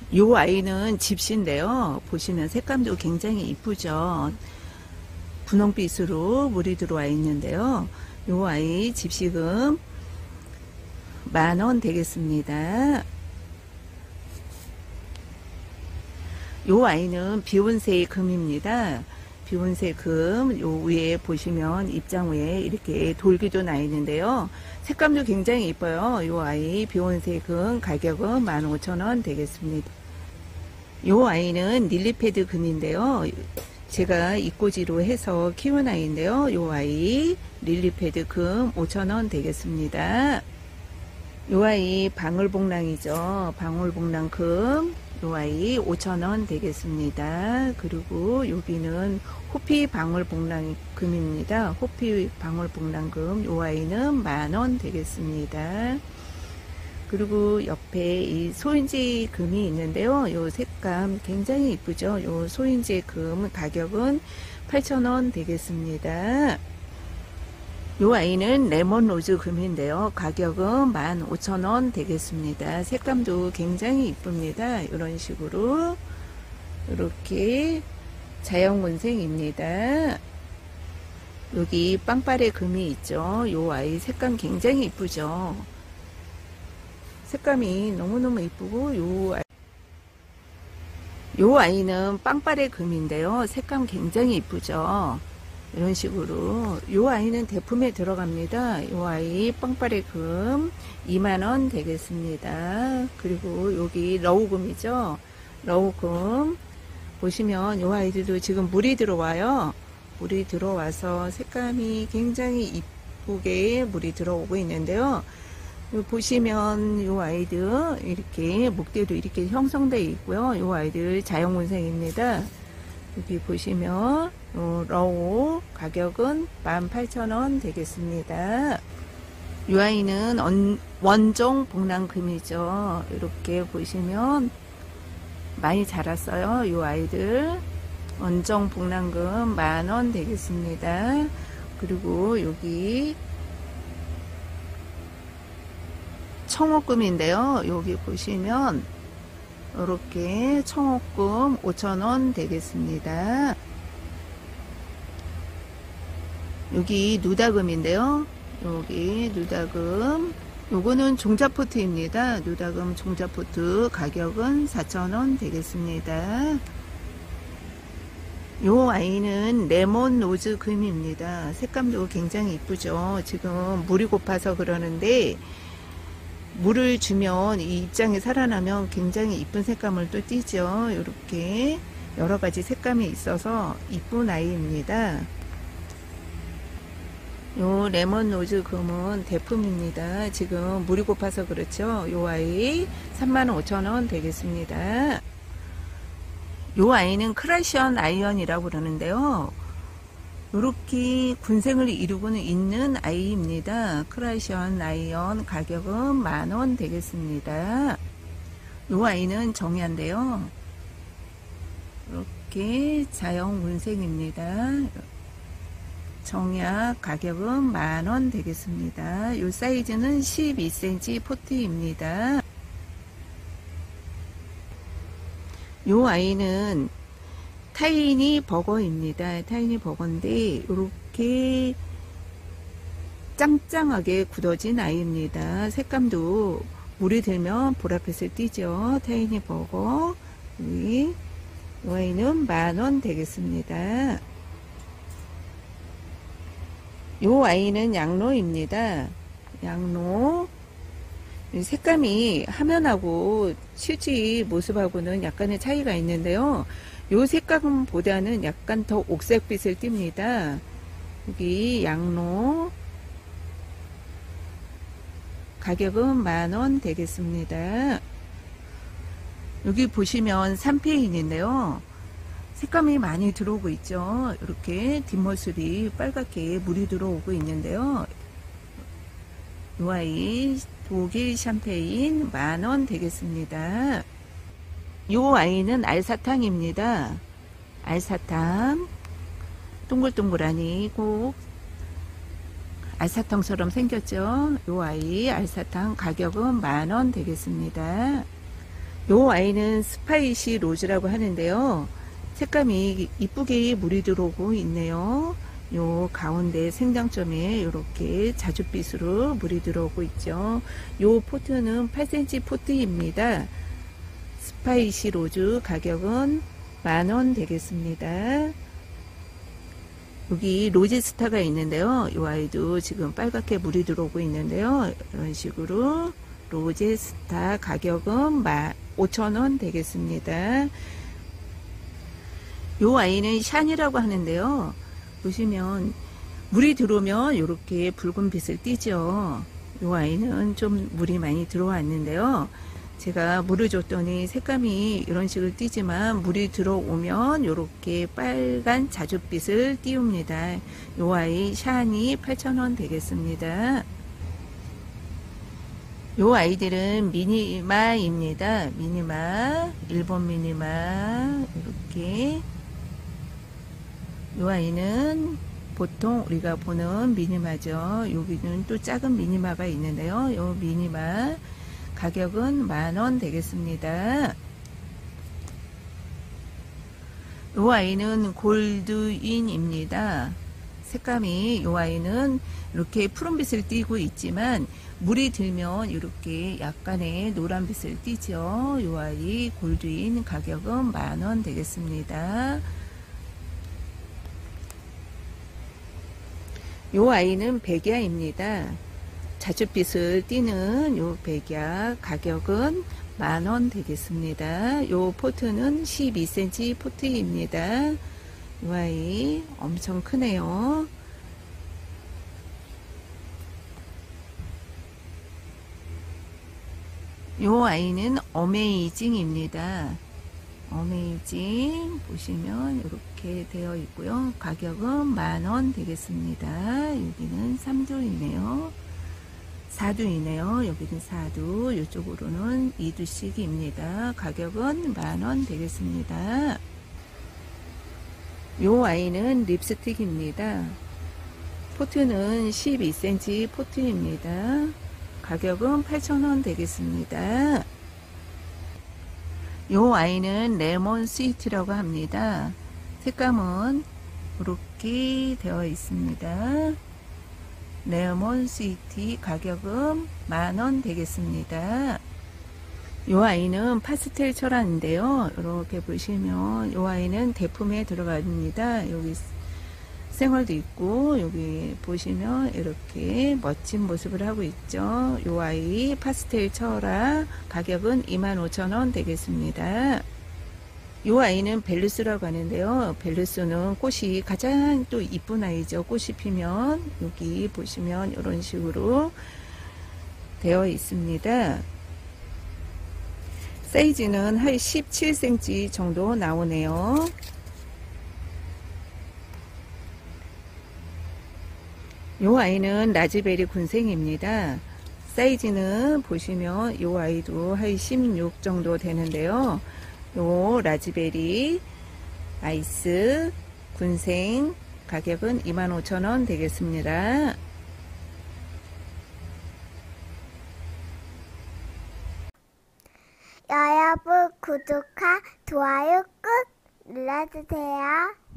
요 아이는 집시인데요. 보시면 색감도 굉장히 이쁘죠. 분홍빛으로 물이 들어와 있는데요. 요 아이 집시금 10,000원 되겠습니다. 요 아이는 비온색 금입니다. 비온색 금, 요 위에 보시면 입장 위에 이렇게 돌기도 나 있는데요. 색감도 굉장히 이뻐요. 요 아이 비온색 금 가격은 15,000원 되겠습니다. 요 아이는 릴리패드 금인데요. 제가 이꼬지로 해서 키운 아이인데요. 요 아이 릴리패드 금 5,000원 되겠습니다. 요 아이 방울복랑이죠. 방울복랑 금, 요 아이 5,000원 되겠습니다. 그리고 여기는 호피 방울복랑 금입니다. 호피 방울복랑 금, 요 아이는 10,000원 되겠습니다. 그리고 옆에 이 소인지 금이 있는데요. 요 색감 굉장히 이쁘죠. 요 소인지 금 가격은 8,000원 되겠습니다. 요 아이는 레몬 로즈 금인데요. 가격은 15,000원 되겠습니다. 색감도 굉장히 이쁩니다. 이런 식으로 이렇게 자연군생입니다. 여기 빵빠레 금이 있죠. 요 아이 색감 굉장히 이쁘죠. 색감이 너무너무 이쁘고 요 아이는 빵빠레 금인데요. 색감 굉장히 이쁘죠. 이런 식으로 요 아이는 대품에 들어갑니다. 요 아이 빵빠레 금 20,000원 되겠습니다. 그리고 여기 러우금이죠. 러우금 보시면 요 아이들도 지금 물이 들어와요. 물이 들어와서 색감이 굉장히 이쁘게 물이 들어오고 있는데요. 보시면 요 아이들 이렇게 목대도 이렇게 형성되어 있고요. 요 아이들 자연군생입니다. 여기 보시면 요 러우 가격은 18,000원 되겠습니다. 요 아이는 원종 복랑금이죠. 이렇게 보시면 많이 자랐어요. 요 아이들 원종 복랑금 10,000원 되겠습니다. 그리고 여기 청옥금인데요. 여기 보시면 이렇게 청옥금 5,000원 되겠습니다. 여기 누다금인데요. 여기 누다금 요거는 종자포트입니다. 누다금 종자포트 가격은 4,000원 되겠습니다. 요 아이는 레몬 로즈 금입니다. 색감도 굉장히 이쁘죠. 지금 물이 고파서 그러는데 물을 주면 이 입장에 살아나면 굉장히 이쁜 색감을 또 띠죠. 이렇게 여러가지 색감이 있어서 이쁜 아이입니다. 요 레몬 로즈 금은 대품입니다. 지금 물이 고파서 그렇죠. 요 아이 35,000원 되겠습니다. 요 아이는 크라시언 아이언이라고 그러는데요. 이렇게 군생을 이루고는 있는 아이입니다. 크라시언 아이언 가격은 10,000원 되겠습니다. 이 아이는 정야인데요. 이렇게 자연 군생입니다. 정야 가격은 10,000원 되겠습니다. 이 사이즈는 12cm 포트입니다. 이 아이는 타이니 버거입니다. 타이니 버거인데 이렇게 짱짱하게 굳어진 아이입니다. 색감도 물이 들면 보랏빛을 띠죠. 타이니 버거. 이 아이는 10,000원 되겠습니다. 이 아이는 양로입니다. 양로. 색감이 화면하고 실제 모습하고는 약간의 차이가 있는데요. 요 색감보다는 약간 더 옥색빛을 띱니다. 여기 양로 가격은 10,000원 되겠습니다. 여기 보시면 3페인인데요. 색감이 많이 들어오고 있죠. 이렇게 뒷모습이 빨갛게 물이 들어오고 있는데요. 이 아이 독일 샴페인 10,000원 되겠습니다. 이 아이는 알사탕입니다. 알사탕 동글동글하니 꼭 알사탕처럼 생겼죠. 이 아이 알사탕 가격은 10,000원 되겠습니다. 요 아이는 스파이시 로즈라고 하는데요. 색감이 이쁘게 물이 들어오고 있네요. 요 가운데 생장점에 이렇게 자줏빛으로 물이 들어오고 있죠. 요 포트는 8cm 포트입니다. 스파이시 로즈 가격은 10,000원 되겠습니다. 여기 로지스타가 있는데요. 이 아이도 지금 빨갛게 물이 들어오고 있는데요. 이런 식으로 로제스타 가격은 5,000원 되겠습니다. 이 아이는 샨이라고 하는데요. 보시면 물이 들어오면 이렇게 붉은 빛을 띠죠. 이 아이는 좀 물이 많이 들어왔는데요. 제가 물을 줬더니 색감이 이런 식으로 띄지만 물이 들어오면 이렇게 빨간 자줏빛을 띄웁니다. 이 아이 샤니 8,000원 되겠습니다. 이 아이들은 미니마입니다. 미니마, 일본 미니마 이렇게. 이 아이는 보통 우리가 보는 미니마죠. 여기는 또 작은 미니마가 있는데요. 이 미니마 가격은 10,000원 되겠습니다. 이 아이는 골드인입니다. 색감이 이 아이는 이렇게 푸른빛을 띠고 있지만 물이 들면 이렇게 약간의 노란빛을 띠죠. 이 아이 골드인 가격은 10,000원 되겠습니다. 이 아이는 백야입니다. 자줏빛을 띠는 요 백야 가격은 10,000원 되겠습니다. 요 포트는 12cm 포트입니다. 이 아이 엄청 크네요. 요 아이는 어메이징입니다. 어메이징 보시면 이렇게 되어 있고요. 가격은 10,000원 되겠습니다. 여기는 3두이네요. 4두이네요. 여기는 4두, 이쪽으로는 2두씩입니다. 가격은 10,000원 되겠습니다. 요 아이는 립스틱입니다. 포트는 12cm 포트입니다. 가격은 8,000원 되겠습니다. 요 아이는 레몬 스위트라고 합니다. 색감은 이렇게 되어 있습니다. 레몬 스위트 가격은 10,000원 되겠습니다. 요 아이는 파스텔 철화인데요. 이렇게 보시면 요 아이는 대품에 들어갑니다. 여기 생얼도 있고 여기 보시면 이렇게 멋진 모습을 하고 있죠. 요 아이 파스텔 철화 가격은 25,000원 되겠습니다. 이 아이는 벨루스라고 하는데요. 벨루스는 꽃이 가장 또 이쁜 아이죠. 꽃이 피면 여기 보시면 이런 식으로 되어 있습니다. 사이즈는 한 17cm 정도 나오네요. 이 아이는 라즈베리 군생입니다. 사이즈는 보시면 이 아이도 한 16 정도 되는데요. 요 라즈베리 아이스 군생 가격은 25,000원 되겠습니다. 여러분 구독과 좋아요 꾹 눌러주세요.